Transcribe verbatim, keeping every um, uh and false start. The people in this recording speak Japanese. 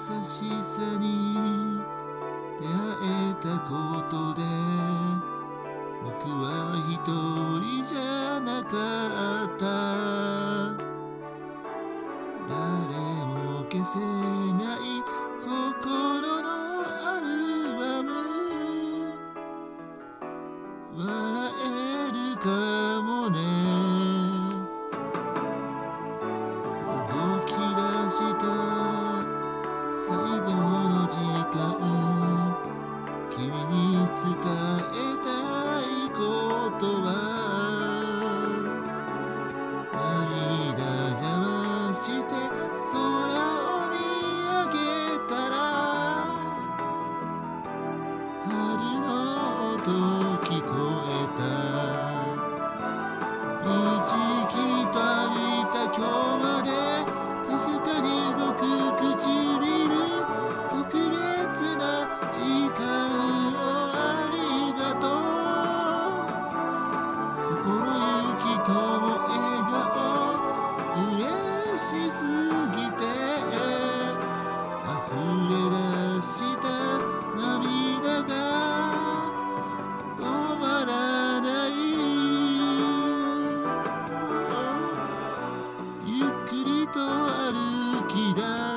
しさに出会えたことで僕は一人じゃなかった。誰も消せない心のアルバム、笑えるかもね。動き出した最後の時間、君に伝えたいことは涙邪魔して空を見上げたら春の音聞こえた。道きりと歩いた今日までかすかに動く唇、特別な時間をありがとう。心ゆきとも笑顔嬉しすぎて溢れ出した涙が止まらない。ゆっくりと歩き出